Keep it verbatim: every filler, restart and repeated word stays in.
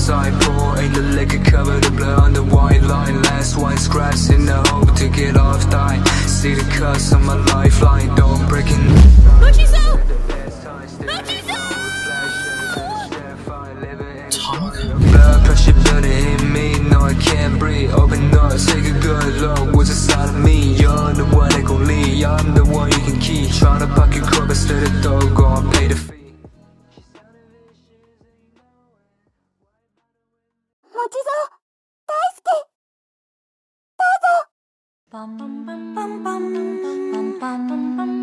side pour, ain't the liquor covered the blood on the white line. Last white scratch in the hope to get off die. See the cuts on my lifeline, don't break it. Blood pressure building in me, no I can't breathe. Open up, take a good look, what's inside of me? You're the one that gon' lead, I'm the one you can keep. Tryna pocket crook, instead of dough, go and pay the fee. Bum bum bum bum bum bum bum bum bum.